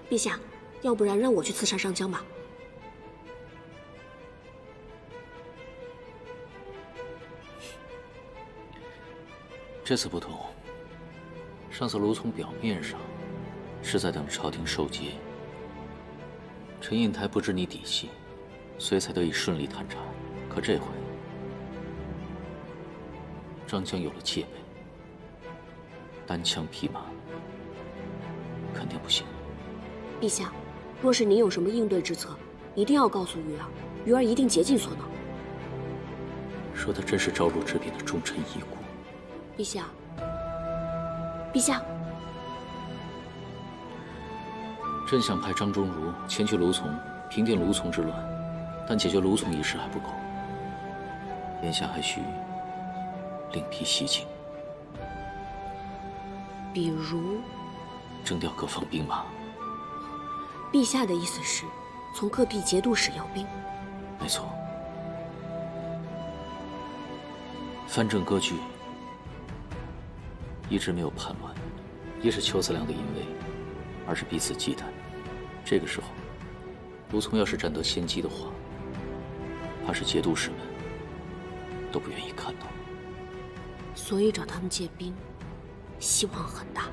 陛下，要不然让我去刺杀上将吧。 这次不同，上次卢从表面上是在等朝廷授捷，陈印台不知你底细，所以才得以顺利探查。可这回，张江有了戒备，单枪匹马肯定不行。 陛下，若是您有什么应对之策，一定要告诉鱼儿，鱼儿一定竭尽所能。 说的真是朝露之滨的忠臣义骨。 陛下，陛下， 朕想派张忠儒前去卢从，平定卢从之乱，但解决卢从一事还不够，眼下还需另辟蹊径。 比如， 征调各方兵马。 陛下的意思是，从各地节度使要兵？ 没错。藩镇割据，一直没有叛乱，一是邱思良的淫威，二是彼此忌惮。这个时候，卢从要是占得先机的话，怕是节度使们都不愿意看到。 所以找他们借兵，希望很大。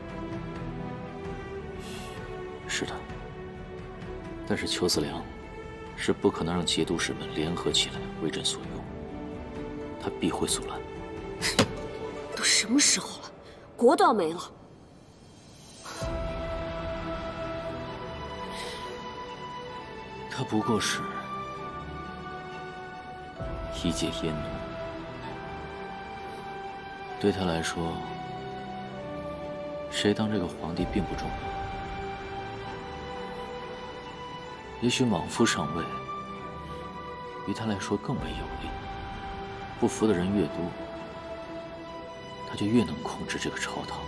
是的，但是邱思良是不可能让节度使们联合起来为朕所用，他必会阻拦。 都什么时候了，国都要没了。 他不过是一介阉奴，对他来说，谁当这个皇帝并不重要。也许莽夫上位，于他来说更为有利。不服的人越多，他就越能控制这个朝堂。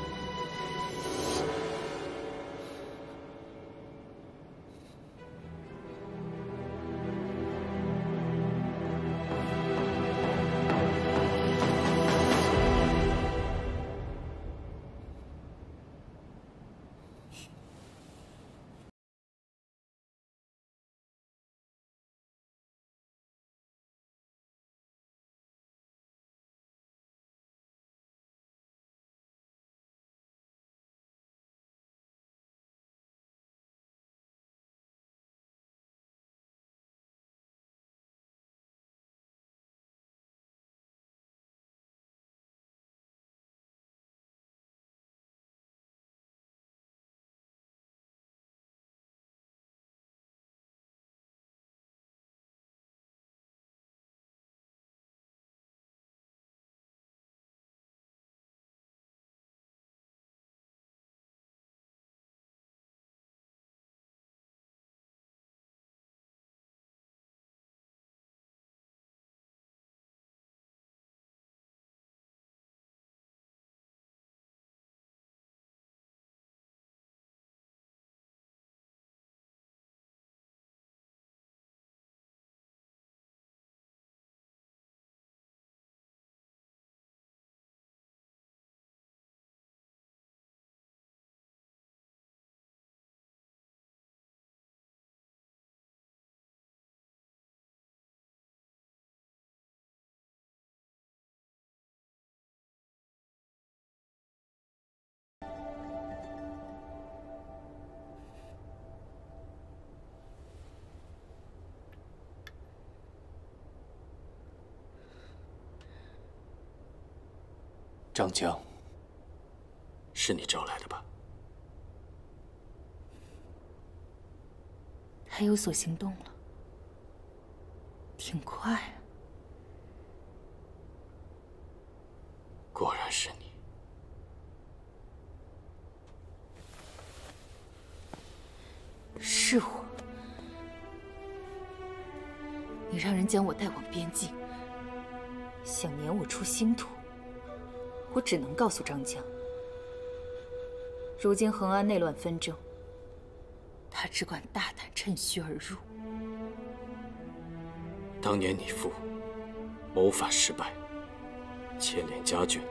张江，是你招来的吧？ 还有所行动了，挺快啊。 果然是你。 是我。你让人将我带往边境，想撵我出新土。我只能告诉张江，如今恒安内乱纷争，他只管大胆趁虚而入。 当年你父谋反失败，牵连家眷，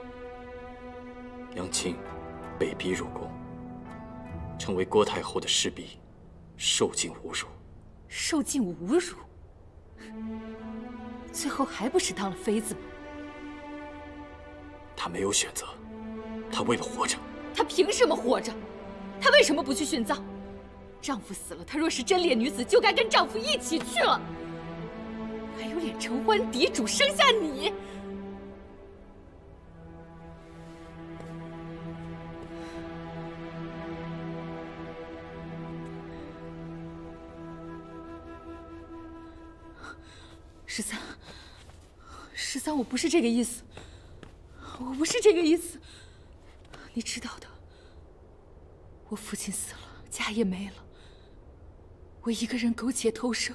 娘亲被逼入宫，成为郭太后的侍婢， 受尽侮辱。 受尽侮辱，最后还不是当了妃子吗？ 她没有选择，她为了活着。 她凭什么活着？她为什么不去殉葬？丈夫死了，她若是贞烈女子，就该跟丈夫一起去了。还有脸承欢嫡主，生下你？13，我不是这个意思，我不是这个意思。你知道的，我父亲死了，家也没了，我一个人苟且偷生。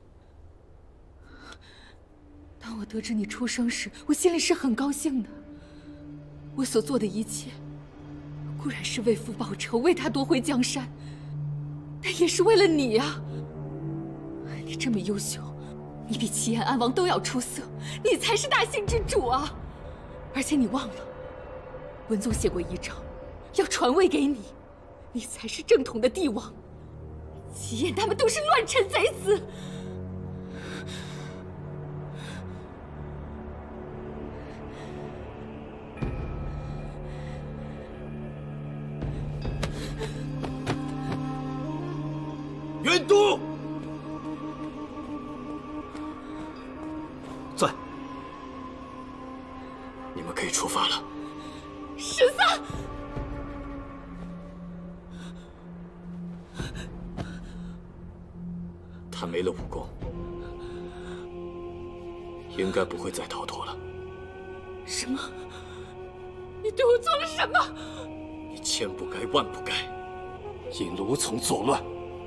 当我得知你出生时，我心里是很高兴的。我所做的一切，固然是为父报仇，为他夺回江山，但也是为了你啊！你这么优秀，你比齐延安王都要出色，你才是大姓之主啊！而且你忘了，文宗写过遗诏，要传位给你，你才是正统的帝王。齐延他们都是乱臣贼子。 元都，在，你们可以出发了。 13， 他没了武功，应该不会再逃脱了。 什么？你对我做了什么？ 你千不该万不该，引卢从作乱。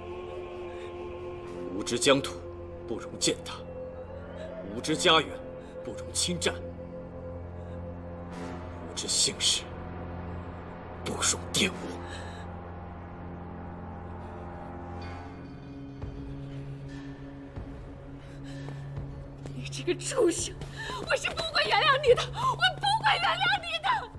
吾之疆土，不容践踏；吾之家园，不容侵占；吾之姓氏，不容玷污。 你这个畜生，我是不会原谅你的，我不会原谅你的。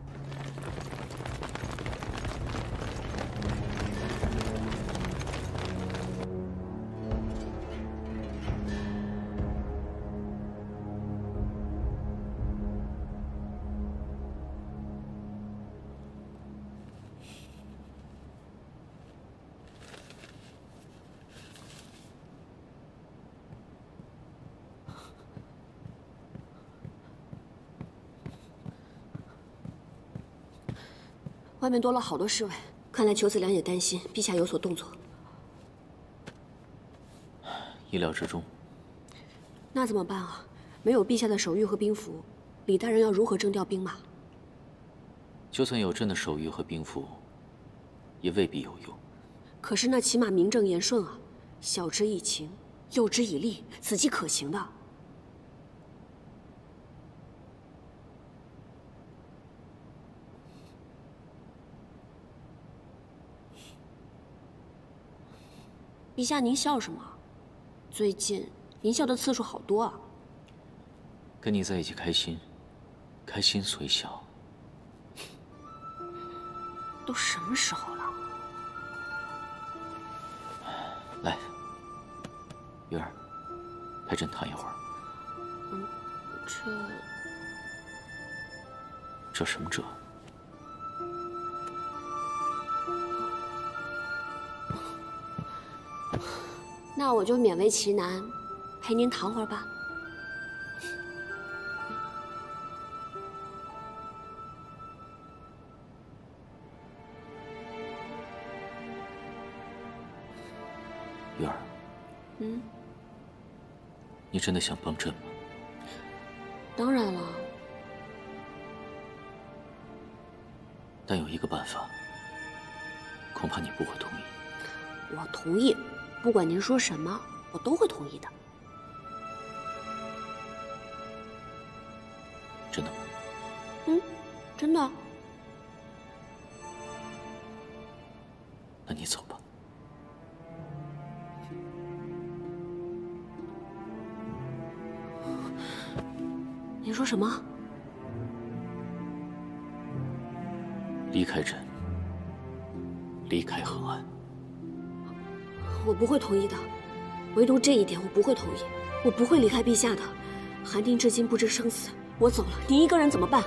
外面多了好多侍卫，看来裘子良也担心陛下有所动作。 意料之中。 那怎么办啊？没有陛下的手谕和兵符，李大人要如何征调兵马？ 就算有朕的手谕和兵符，也未必有用。 可是那起码名正言顺啊，晓之以情，诱之以利，此计可行的。陛下，您笑什么？最近您笑的次数好多啊。 跟你在一起开心，开心所以笑。 都什么时候了？ 来，鱼儿，陪朕躺一会儿。这什么这？ 那我就勉为其难，陪您躺会儿吧。 鱼儿，你真的想帮朕吗？ 当然了。 但有一个办法，恐怕你不会同意。 我同意，不管您说什么，我都会同意的。 真的吗？ 真的。 那你走吧。 您说什么？ 离开朕，离开恒安。 我不会同意的，唯独这一点我不会同意，我不会离开陛下的。韩定至今不知生死，我走了，您一个人怎么办？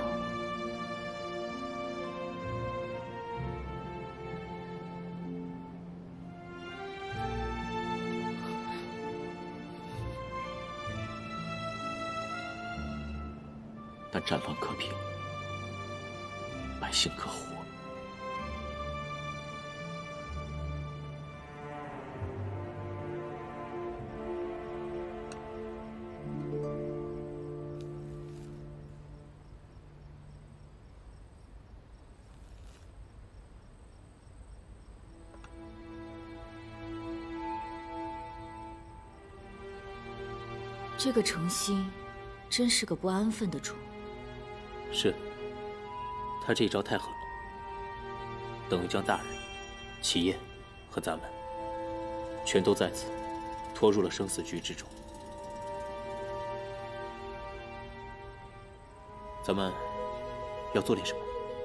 但战乱可平，百姓可活。 这个程曦，真是个不安分的主。 是，他这一招太狠了，等于将大人、祁烨和咱们，全都在此拖入了生死局之中。咱们要做点什么？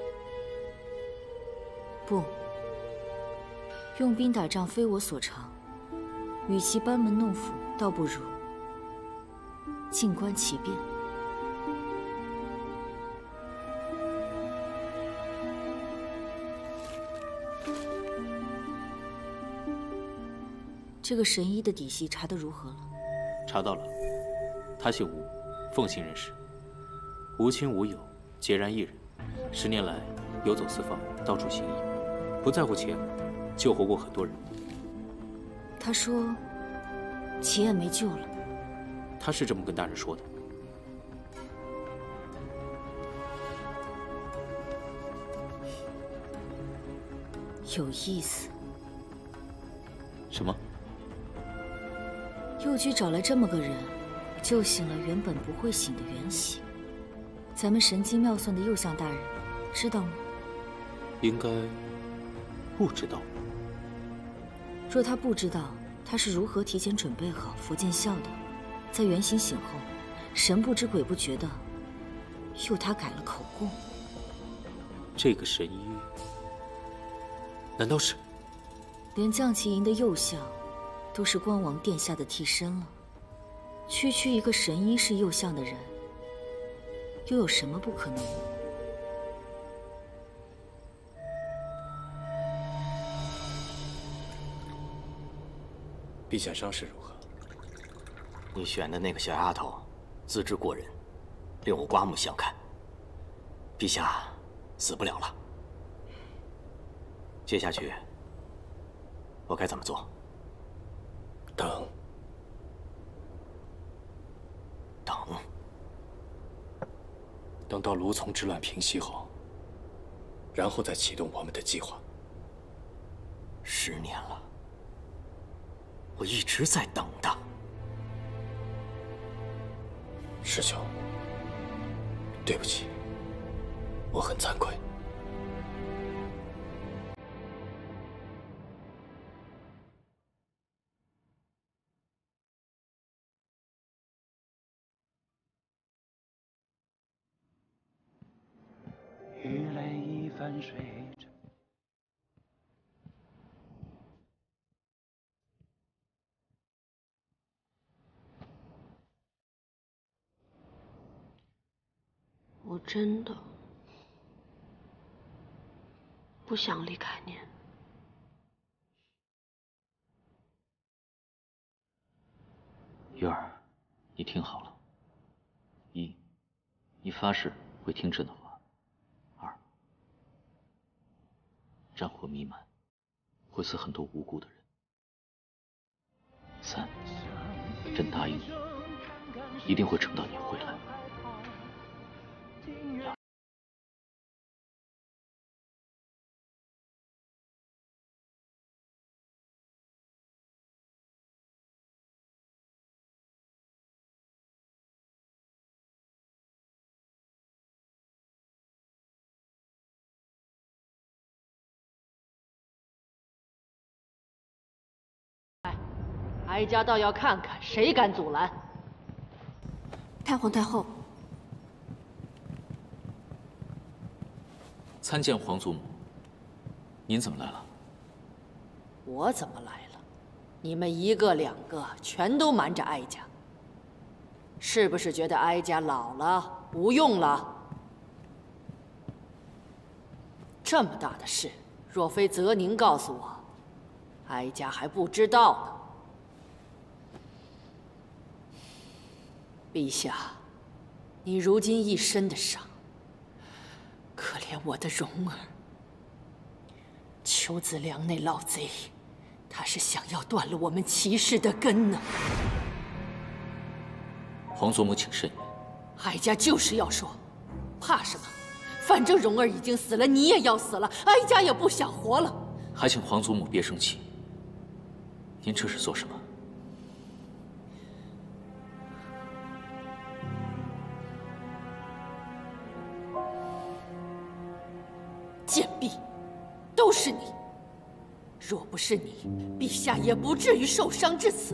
不，用兵打仗非我所长，与其班门弄斧，倒不如静观其变。这个神医的底细查得如何了？ 查到了，他姓吴，奉姓人士，无亲无友，孑然一人。10年来游走四方，到处行医，不在乎钱，救活过很多人。 他说，祁烨没救了。 他是这么跟大人说的。 有意思。 什么？ 右居找来这么个人，救醒了原本不会醒的袁喜。咱们神机妙算的右相大人，知道吗？ 应该不知道。 若他不知道，他是如何提前准备好佛剑笑的？在袁行醒后，神不知鬼不觉的，诱他改了口供。 这个神医，难道是？ 连将其营的右相，都是光王殿下的替身了。区区一个神医是右相的人，又有什么不可能呢？ 陛下伤势如何？ 你选的那个小丫头，资质过人，令我刮目相看。陛下死不了了。接下去，我该怎么做？ 等。等到卢从之乱平息后，然后再启动我们的计划。 10年了，我一直在等的。 师兄，对不起，我很惭愧。 雨泪已泛水着。 我真的不想离开您。 玉儿，你听好了：一，你发誓会听朕的话；二，战火弥漫，会死很多无辜的人；三，朕答应你，一定会等到你回来。 哀家倒要看看谁敢阻拦。 太皇太后， 参见皇祖母。您怎么来了？ 我怎么来了？ 你们一个两个全都瞒着哀家，是不是觉得哀家老了无用了？这么大的事，若非泽宁告诉我，哀家还不知道呢。陛下，你如今一身的伤，可怜我的蓉儿。邱子良那老贼，他是想要断了我们齐氏的根呢。 皇祖母，请慎言。 哀家就是要说，怕什么？反正蓉儿已经死了，你也要死了，哀家也不想活了。 还请皇祖母别生气。您这是做什么？ 贱婢，都是你！若不是你，陛下也不至于受伤至此。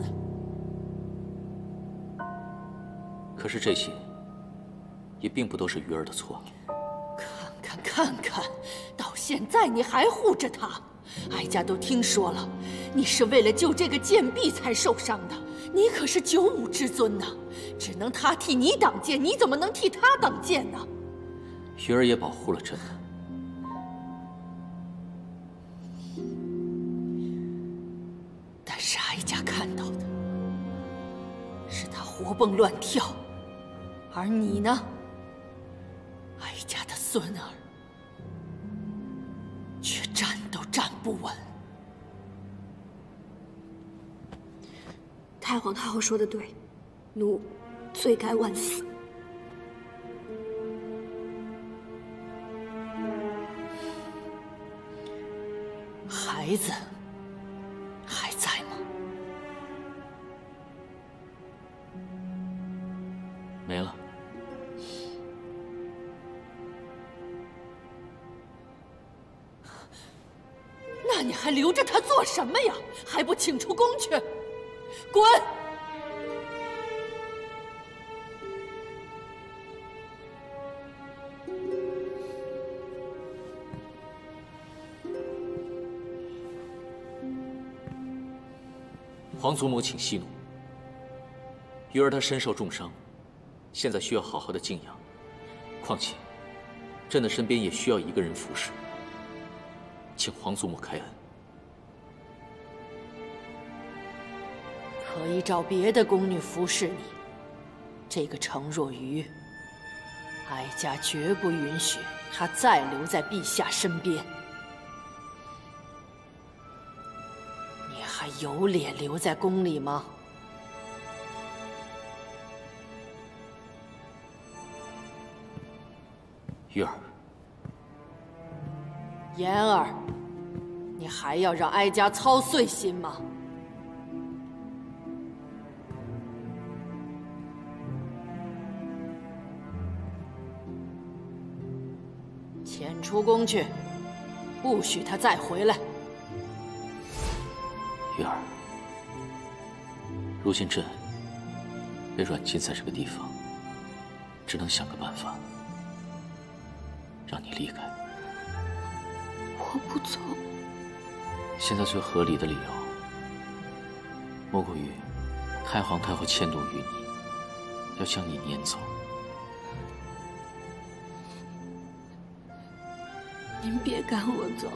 可是这些，也并不都是鱼儿的错。 看看，到现在你还护着他，哀家都听说了，你是为了救这个贱婢才受伤的。你可是95之尊呐，只能他替你挡剑，你怎么能替他挡剑呢？ 鱼儿也保护了朕。 但是哀家看到的是他活蹦乱跳，而你呢，哀家的孙儿却站都站不稳。 太皇太后说的对，奴罪该万死。 孩子还在吗？ 没了。 那你还留着他做什么呀？还不请出宫去！滚！ 皇祖母，请息怒。鱼儿她身受重伤，现在需要好好的静养。况且，朕的身边也需要一个人服侍，请皇祖母开恩。 可以找别的宫女服侍你。这个程若愚，哀家绝不允许她再留在陛下身边。你还有脸留在宫里吗？ 玉儿， 妍儿，你还要让哀家操碎心吗？遣出宫去，不许他再回来。 玉儿，如今朕被软禁在这个地方，只能想个办法让你离开。 我不走。 现在最合理的理由，莫过于太皇太后迁怒于你，要将你撵走。 您别赶我走，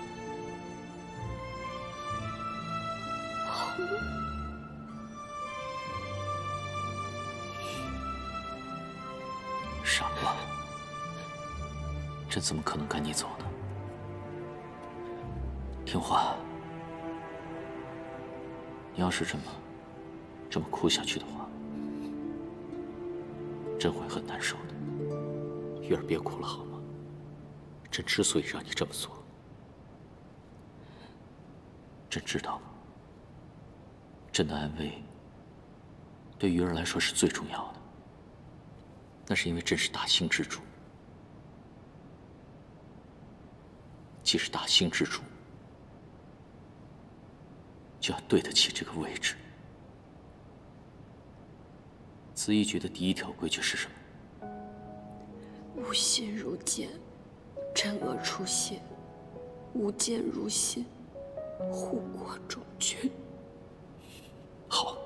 好吗？ 傻瓜，朕怎么可能赶你走呢？听话，你要是这么哭下去的话，朕会很难受的。玉儿，别哭了好吗？朕之所以让你这么做，朕知道，朕的安危对鱼儿来说是最重要的。那是因为朕是大兴之主，既是大兴之主，就要对得起这个位置。紫衣局的第一条规矩是什么？ 无心如剑，震恶出血；无剑如心，护国忠君。 好，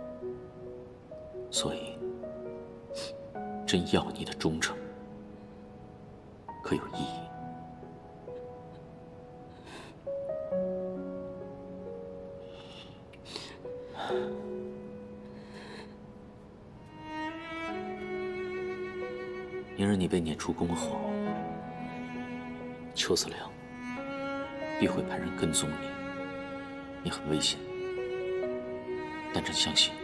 所以真要你的忠诚，可有意义？明日你被撵出宫后，邱子良必会派人跟踪你，你很危险，但朕相信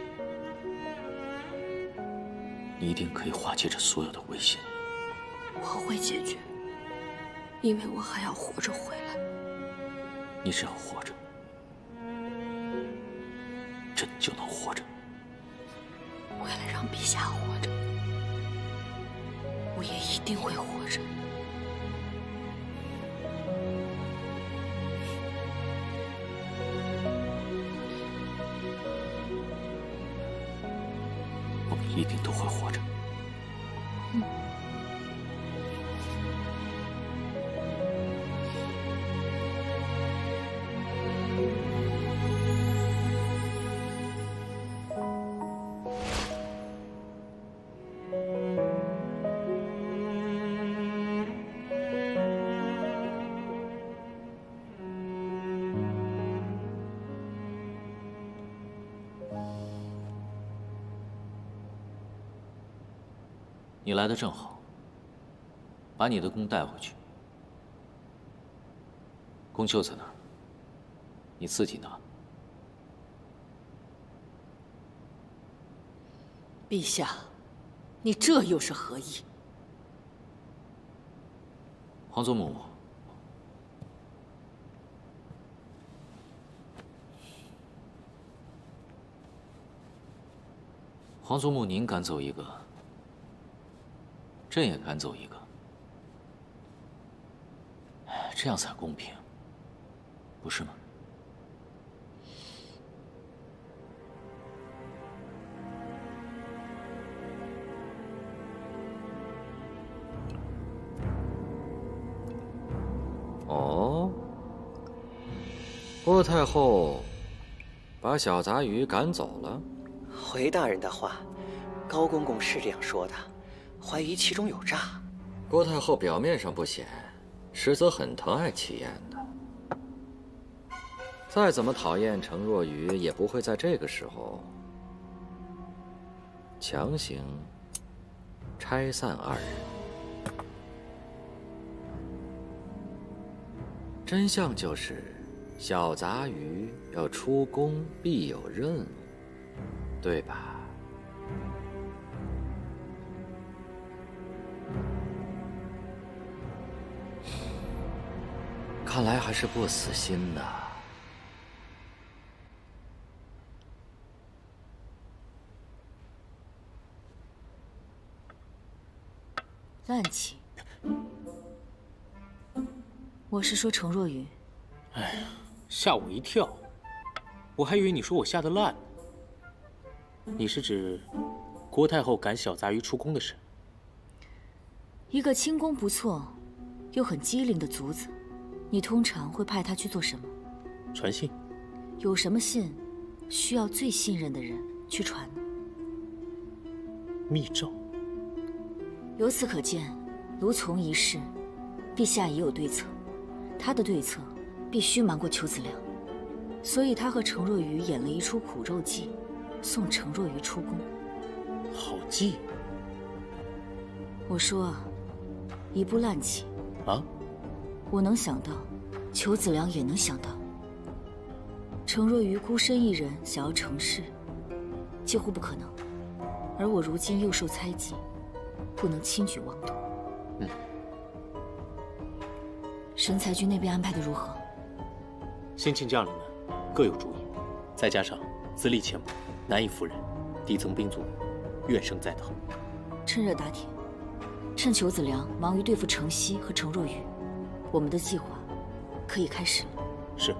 你一定可以化解这所有的危险。 我会解决，因为我还要活着回来。 你只要活着，朕就能活着。 为了让陛下活着，我也一定会活着。 我们一定都会活着。你来的正好，把你的弓带回去。弓就在那儿，你自己拿。 陛下，你这又是何意？ 皇祖母，皇祖母，您赶走一个，朕也赶走一个，这样才公平，不是吗？ 哦，郭太后把小杂鱼赶走了。 回大人的话，高公公是这样说的，怀疑其中有诈。 郭太后表面上不显，实则很疼爱齐燕的。再怎么讨厌程若愚，也不会在这个时候强行拆散二人。真相就是，小杂鱼要出宫必有任务，对吧？看来还是不死心呐。 烂棋。我是说程若愚。 哎呀，吓我一跳！我还以为你说我下的烂呢。你是指郭太后赶小杂鱼出宫的事？ 一个轻功不错，又很机灵的卒子，你通常会派他去做什么？ 传信。 有什么信需要最信任的人去传呢？ 密诏。 由此可见，卢从一事，陛下也有对策。他的对策必须瞒过邱子良，所以他和程若愚演了一出苦肉计，送程若愚出宫。 好计。 我说啊，一部烂棋。 啊？ 我能想到，邱子良也能想到。程若愚孤身一人想要成事，几乎不可能。而我如今又受猜忌，不能轻举妄动。神裁军那边安排的如何？ 先进将领们各有主意，再加上资历浅薄、难以服人，底层兵卒怨声载道。 趁热打铁，趁邱子良忙于对付程曦和程若愚，我们的计划可以开始了。 是。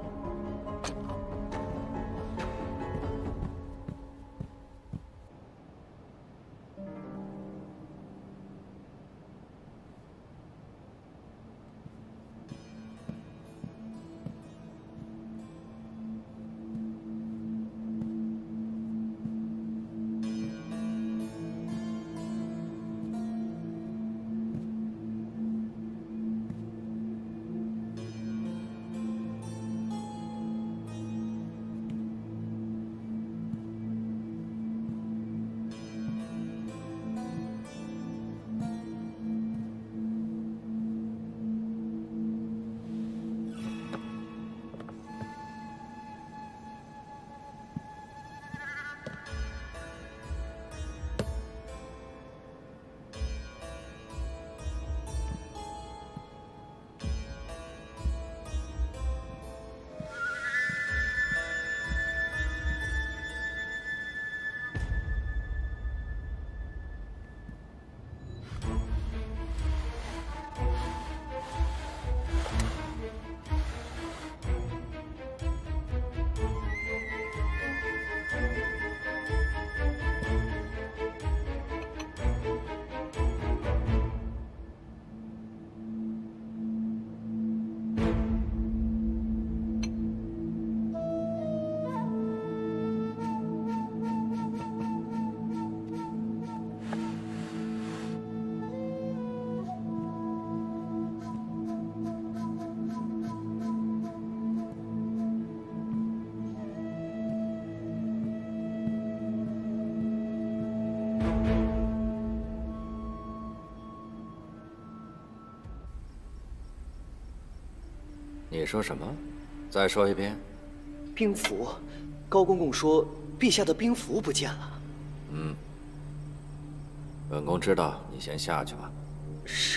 你说什么？再说一遍。 兵符，高公公说陛下的兵符不见了。 嗯，本宫知道，你先下去吧。 是。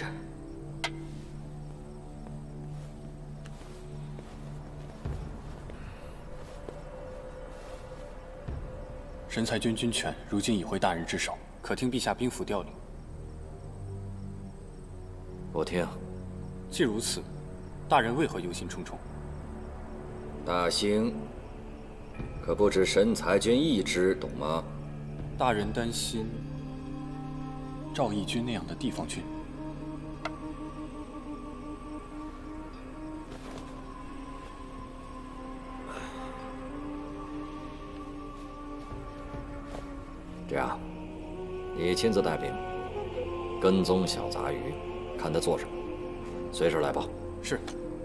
神裁军军权如今已回大人之手，可听陛下兵符调令。 不听。 既如此，大人为何忧心忡忡？ 大兴可不止神裁军一支，懂吗？ 大人担心赵义军那样的地方军。 这样，你亲自带兵，跟踪小杂鱼，看他做什么，随时来报。 是。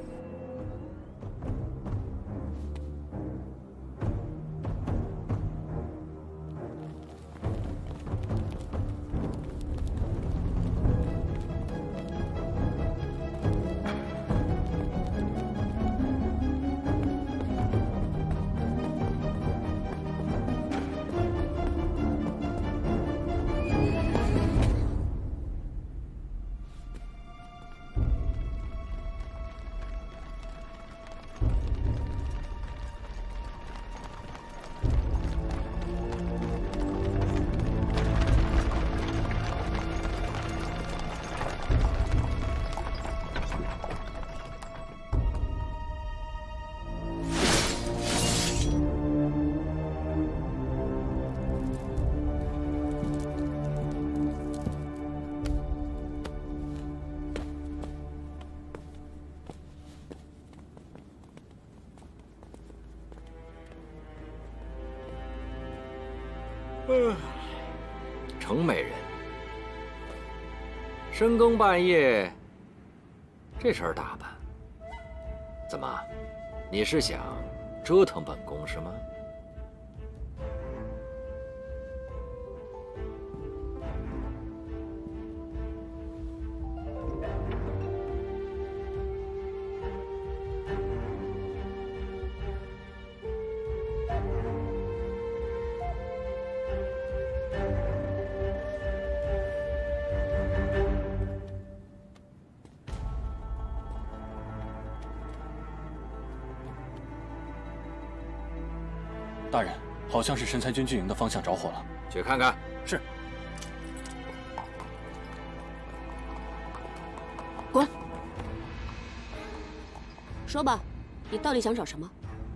程美人，深更半夜，这身打扮，怎么？你是想折腾本宫是吗？ 大人，好像是神裁军军营的方向着火了， 去看看。 是。 滚！说吧，你到底想找什么？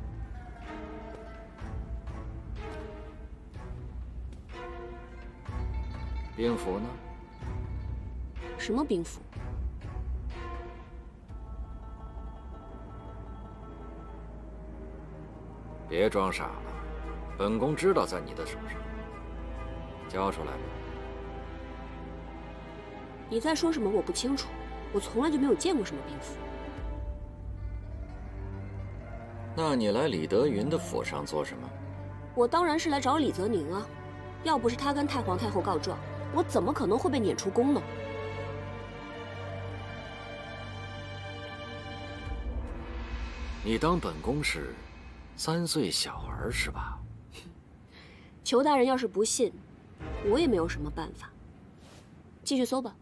兵符呢？ 什么兵符？ 别装傻了。本宫知道在你的手上，交出来吧。 你在说什么？我不清楚，我从来就没有见过什么兵符。 那你来李德云的府上做什么？ 我当然是来找李泽宁啊！要不是他跟太皇太后告状，我怎么可能会被撵出宫呢？ 你当本宫是3岁小儿是吧？ 裘大人要是不信，我也没有什么办法。继续搜吧。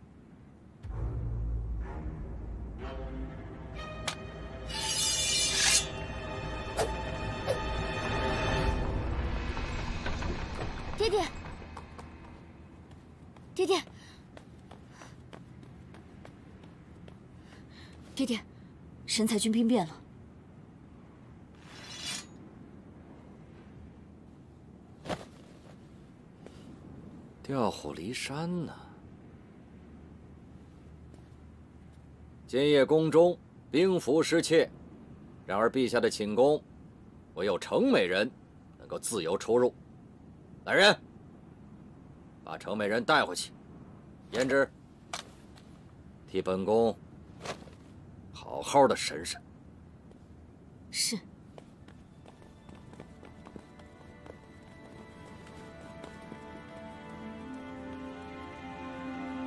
爹爹，爹爹，爹爹，神裁军兵变了。 调虎离山呢？今夜宫中兵符失窃，然而陛下的寝宫，唯有程美人能够自由出入。来人，把程美人带回去，胭脂，替本宫好好的审审。 是。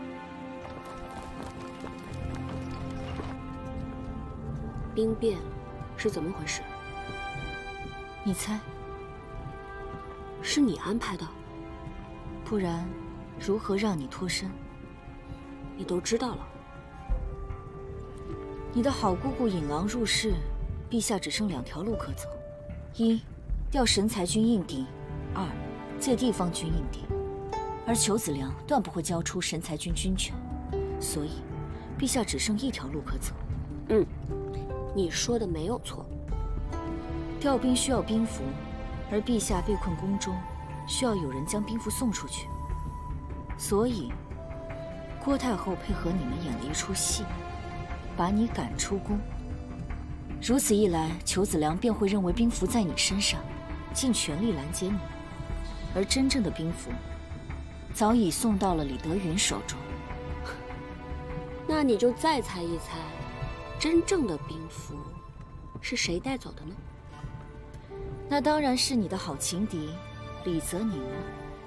兵变了。 是怎么回事？ 你猜？ 是你安排的？ 不然，如何让你脱身？ 你都知道了。 你的好姑姑引狼入室，陛下只剩2条路可走：一，调神裁军应敌；二，借地方军应敌。而裘子良断不会交出神裁军军权，所以，陛下只剩1条路可走。 你说的没有错。 调兵需要兵符，而陛下被困宫中，需要有人将兵符送出去。所以，郭太后配合你们演了一出戏，把你赶出宫。如此一来，裘子良便会认为兵符在你身上，尽全力拦截你。而真正的兵符，早已送到了李德云手中。 那你就再猜一猜，真正的兵符是谁带走的呢？ 那当然是你的好情敌李泽宁了。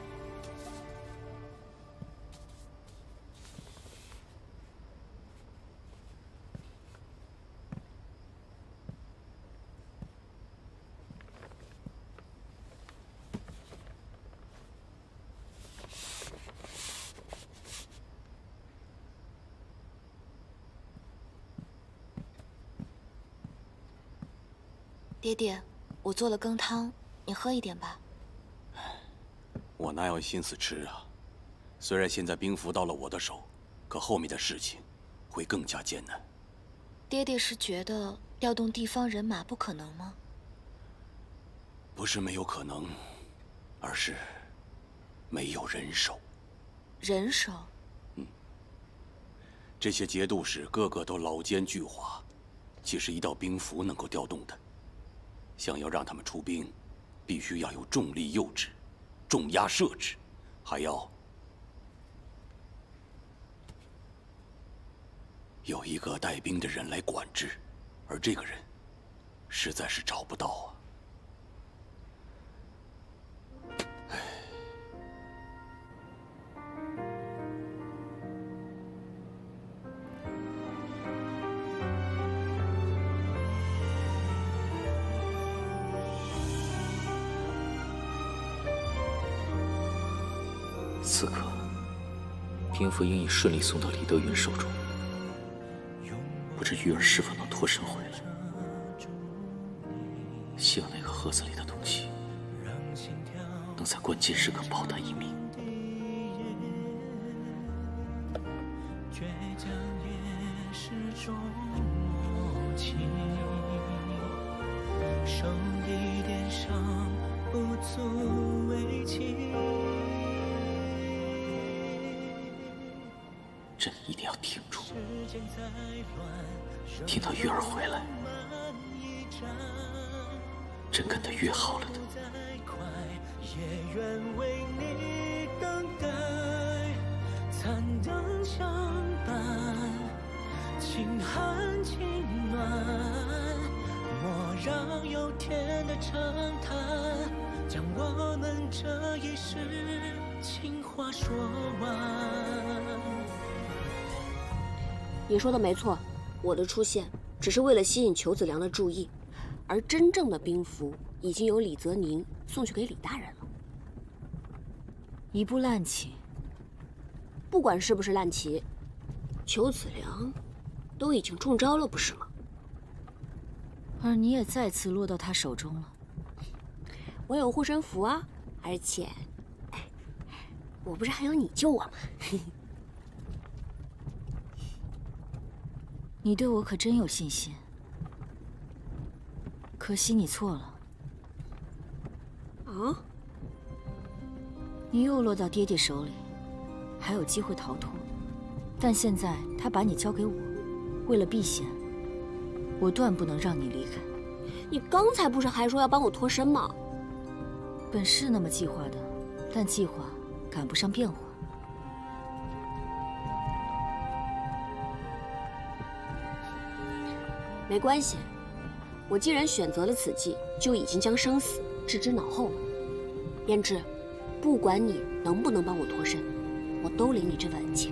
爹爹，我做了羹汤，你喝一点吧。 我哪有心思吃啊？虽然现在兵符到了我的手，可后面的事情会更加艰难。 爹爹是觉得调动地方人马不可能吗？ 不是没有可能，而是没有人手。 人手？ 这些节度使个个都老奸巨猾，岂是一道兵符能够调动的？想要让他们出兵，必须要有重力诱制、重压摄制，还要有一个带兵的人来管制，而这个人实在是找不到啊。 此刻，兵符应已顺利送到李德云手中，不知玉儿是否能脱身回来。希望那个盒子里的东西能在关键时刻保他一命。 倔强也是种默契，手一点伤不足为奇。 朕一定要挺住，听到玉儿回来，朕跟她约好了的。 也愿为你等待，残灯相伴，轻寒轻暖，莫让有天的长谈，将我们这一世情话说完。 你说的没错，我的出现只是为了吸引裘子良的注意，而真正的兵符已经由李泽宁送去给李大人了。 一步烂棋， 不管是不是烂棋，裘子良都已经中招了，不是吗？ 而你也再次落到他手中了。 我有护身符啊，而且，我不是还有你救我吗？ 你对我可真有信心，可惜你错了。 啊？ 你又落到爹爹手里，还有机会逃脱，但现在他把你交给我，为了避嫌，我断不能让你离开。 你刚才不是还说要帮我脱身吗？ 本是那么计划的，但计划赶不上变化。 没关系，我既然选择了此计，就已经将生死置之脑后了。胭脂，不管你能不能帮我脱身，我都领你这份恩情。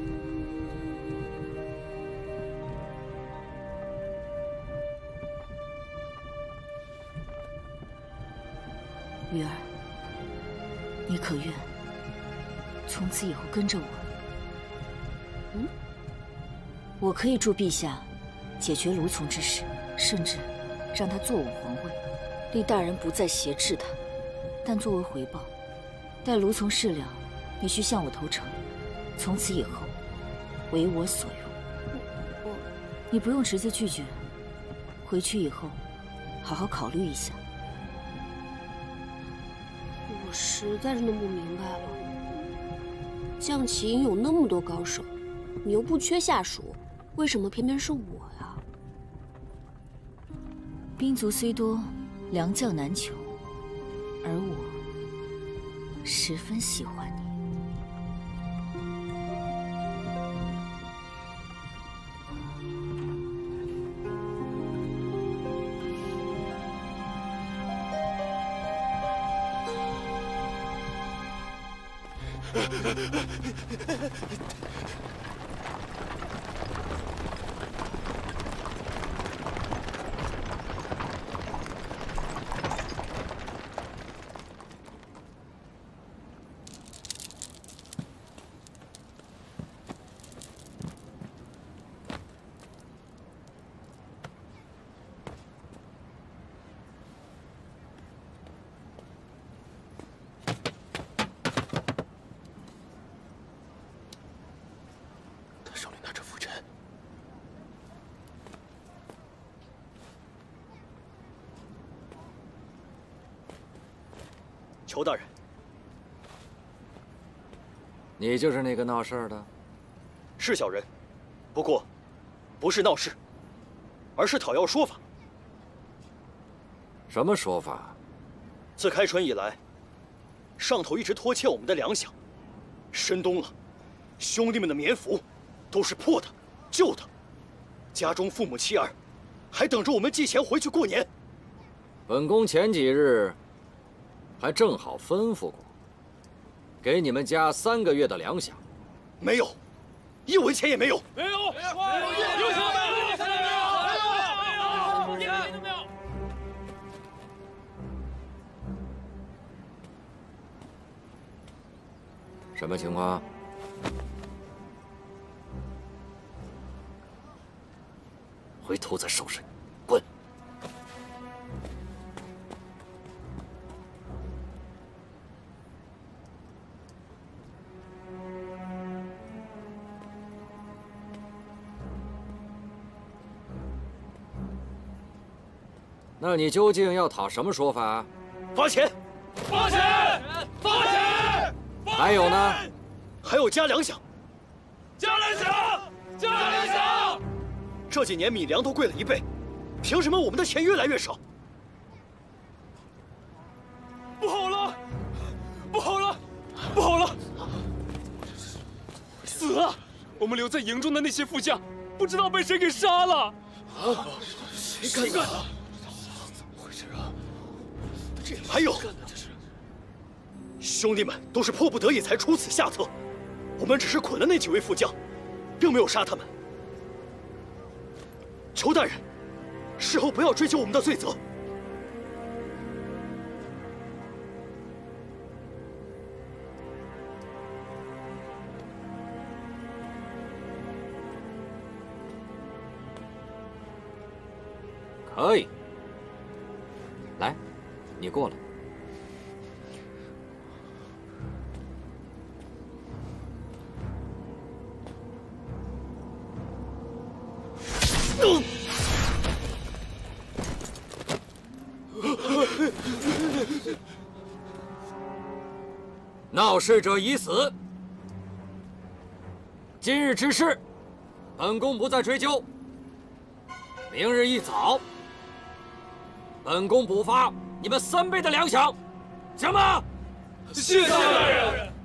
鱼儿，你可愿从此以后跟着我？ 嗯， 我可以助陛下解决卢从之事，甚至让他坐稳皇位，令大人不再挟制他。但作为回报，待卢从事了，你需向我投诚，从此以后为我所用。你不用直接拒绝，回去以后好好考虑一下。 我实在是弄不明白了，将棋营有那么多高手，你又不缺下属，为什么偏偏是我呀？ 兵卒虽多，良将难求，而我十分喜欢你。 裘大人， 你就是那个闹事儿的？ 是小人，不过，不是闹事，而是讨要说法。 什么说法？ 自开春以来，上头一直拖欠我们的粮饷。深冬了，兄弟们的棉服都是破的、旧的，家中父母妻儿还等着我们寄钱回去过年。 本宫前几日还正好吩咐过，给你们家3个月的粮饷。 没有，1文钱也没有。 没有，有钱没有？有钱没有？一分都没有。 什么情况？回头再收拾你，滚！那你究竟要讨什么说法？ 发钱！ 发钱！发钱！ 还有呢？ 还有加粮饷！ 加粮饷！加粮饷！ 这几年米粮都贵了1倍，凭什么我们的钱越来越少？ 不好了！不好了！不好了！死了！我们留在营中的那些副将，不知道被谁给杀了。 啊！谁干的？还有，兄弟们都是迫不得已才出此下策，我们只是捆了那几位副将，并没有杀他们。裘大人，事后不要追究我们的罪责。 可以，来，你过来。闹事者已死，今日之事，本宫不再追究。明日一早，本宫补发你们3倍的粮饷，行吗？ 谢大人。